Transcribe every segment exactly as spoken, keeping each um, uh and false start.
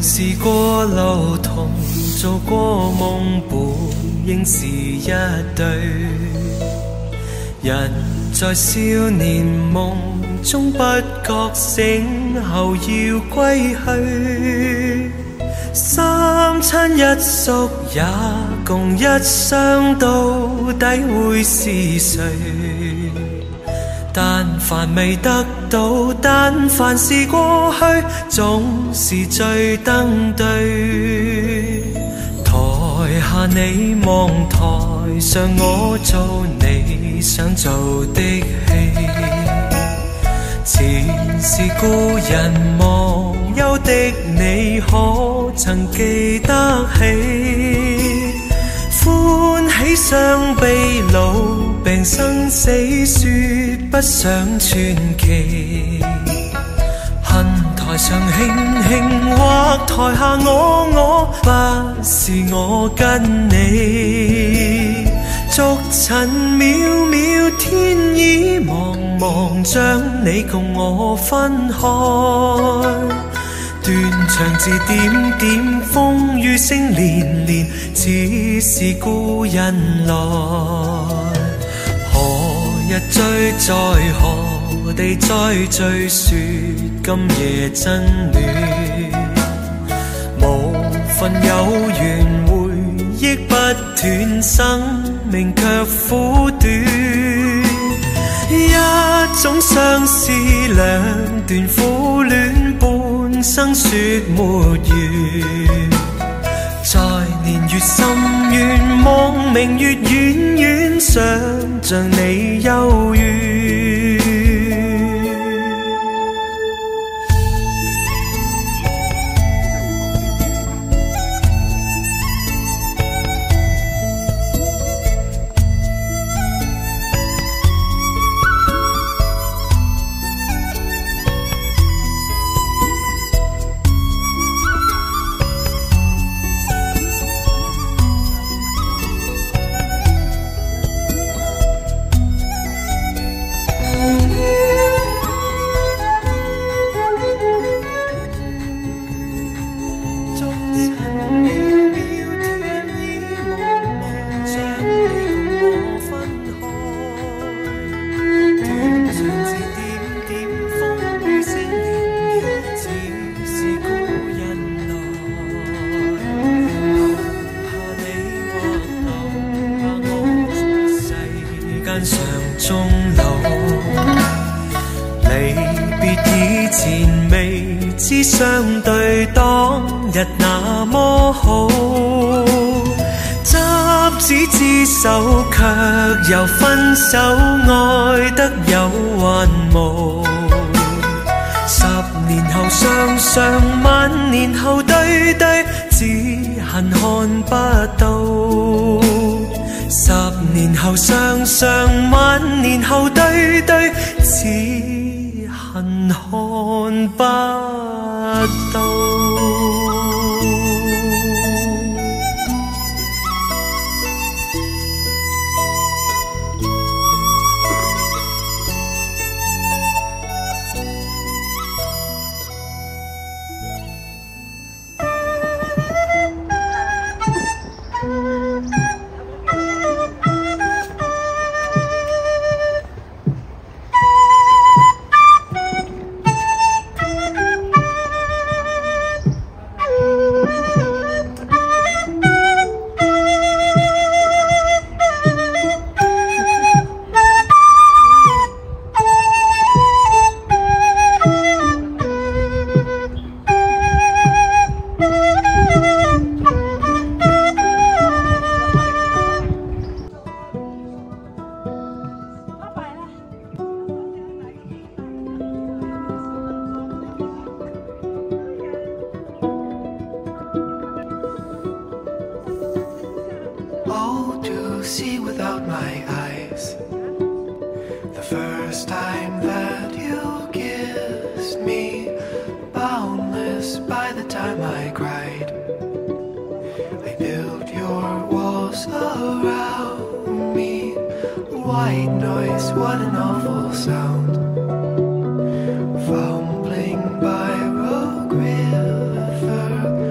試過路途，做過夢，本應是一對。人在少年夢中不覺醒後要歸去，三餐一宿也共一雙，到底會是誰？但凡未得到，但凡是過去，總是最登對。台下你望，台上我做你想做的戲。前是故人忘憂的你，可曾記得起？歡喜傷悲老病生死，說不上傳奇。恨台上輕輕，或台下我我，不是我跟你。逐塵渺渺，天已茫茫，將你共我分開。斷腸字點點，風雨聲連連，似是故人來。何日追，在何地再聚，說今夜真戀。無份有緣，回憶不斷，生命卻苦短。一種相思，兩段苦戀，半生說沒完。在年月深淵，望明月遠遠，想像你幽怨。相對當日那麼好，執子之手，卻又分手，愛得有還無。十年後雙雙，萬年後對對，只恨看不到。十年後雙雙，萬年後對對，只恨看不到。 Fumbling by rogue river,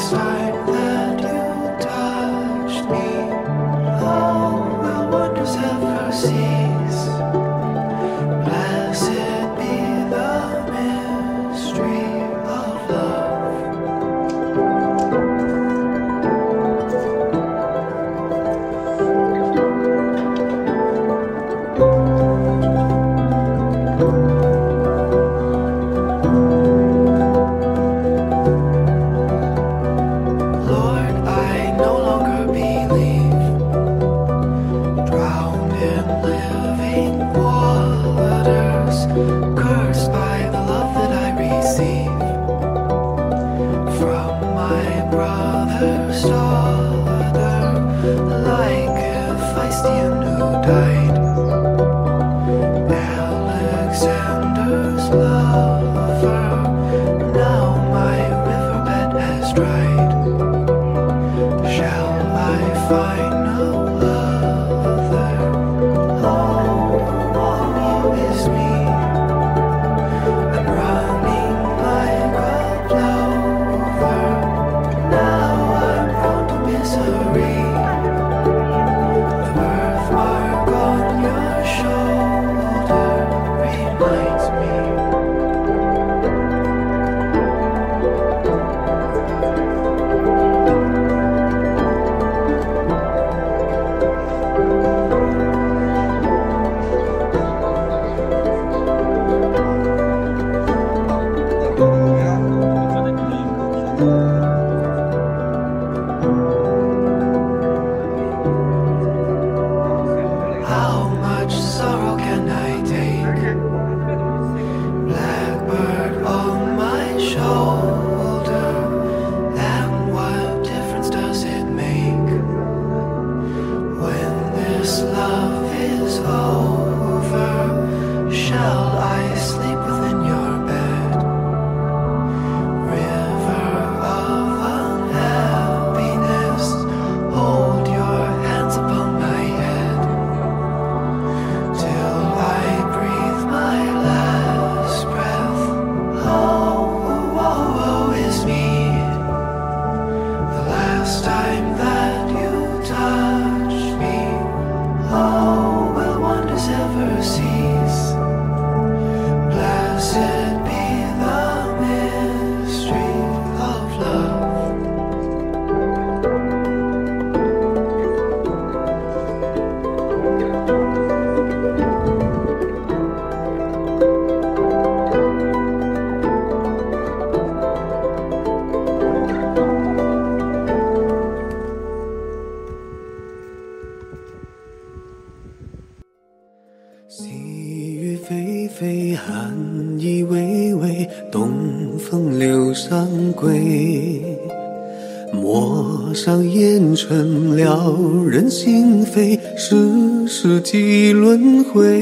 飞寒意微微，东风流上归。陌上烟尘撩人心扉，世事几轮回。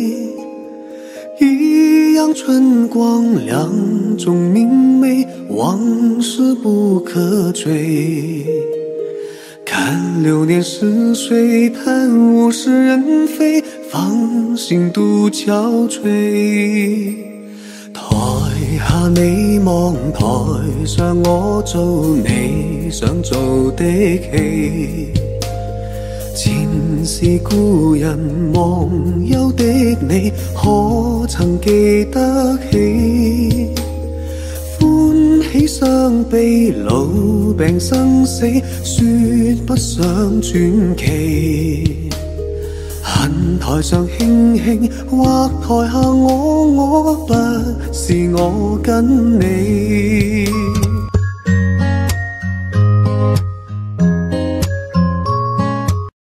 一阳春光两种明媚，往事不可追。看流年逝水，叹物是人非，芳心独憔悴。台下你望，台上我做你想做的戲。前是故人忘憂的你，可曾記得起？歡喜傷悲老病生死，說不上傳奇。恨台上輕輕，或台下我我，不是我跟你。